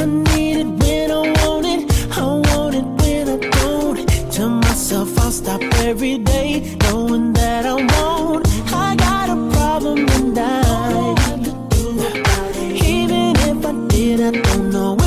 I need it when I want it. I want it when I don't. Tell myself I'll stop every day, knowing that I won't. I got a problem and even if I did, I don't know